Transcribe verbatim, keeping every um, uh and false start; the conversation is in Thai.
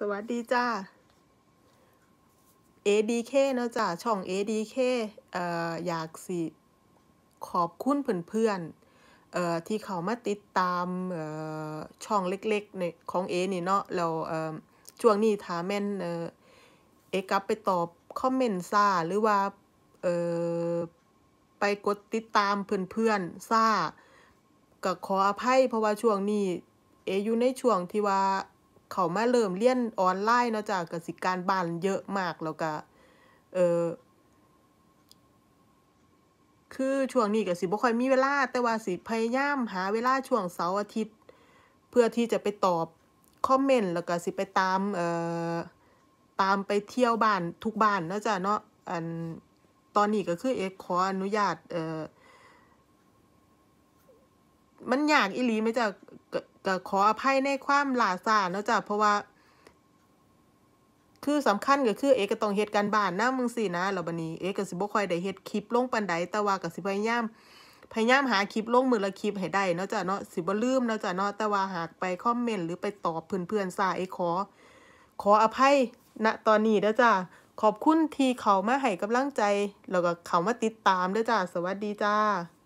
สวัสดีจ้า เอ ดี เค เนาะจ้าช่อง เอ ดี เค เอ่ออยากสิขอบคุณเพื่อนๆเอ่อที่เขามาติดตามเอ่อช่องเล็กๆในของเอนี่เนาะแล้วเอ่อช่วงนี้ถ้าแม่นเอ่อเอกลับไปตอบคอมเมนต์ซ่าหรือว่าเอ่อไปกดติดตามเพื่อนๆซ่าก็ขออภัยเพราะว่าช่วงนี้เออยู่ในช่วงที่ว่าเขามาเริ่มเรียนออนไลน์เนาะจ้ะก็สิการบ้านเยอะมากแล้วก็เอ่อคือช่วงนี้ก็สิบ่ค่อยมีเวลาแต่ว่าสิพยายามหาเวลาช่วงเสาร์อาทิตย์เพื่อที่จะไปตอบคอมเมนต์แล้วก็สิไปตามเอ่อตามไปเที่ยวบ้านทุกบ้านเนาะจ้ะเนาะอันตอนนี้ก็คือเอกขออนุญาตเอ่อมันยากอีหลีไหมจ้ะก็ก็ขออภัยในความล่าช้าเนาะจ้ะเพราะว่าคือสำคัญก็คือเอกก็ต้องเฮ็ดการบ้านนำจั่งซี้นะแล้วบัดนี้เอกก็สิบ่ค่อยได้เฮ็ดคลิปลงปานใดแต่ว่าก็สิพยายามพยายามหาคลิปลงมื้อละคลิปให้ได้เนาะจ้ะเนาะสิบ่ลืมเนาะจ้ะเนาะแต่ว่าหากไปคอมเมนต์หรือไปตอบเพื่อนๆช้าเอกขอขออภัยณตอนนี้เด้อจ้ะขอบคุณที่เข้ามาให้กำลังใจแล้วก็เข้ามาติดตามเด้อจ้ะสวัสดีจ้า